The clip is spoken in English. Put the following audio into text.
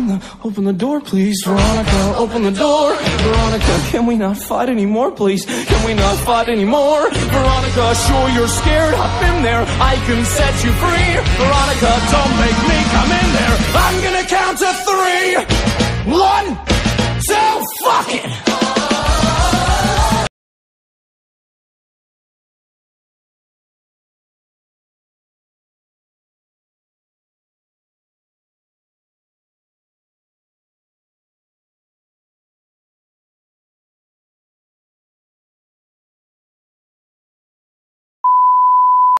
Open the door, please. Veronica, open the door. Veronica, can we not fight anymore, please? Can we not fight anymore? Veronica, sure you're scared. I've been there. I can set you free. Veronica, don't make me come in there. I'm gonna count to 3. 1,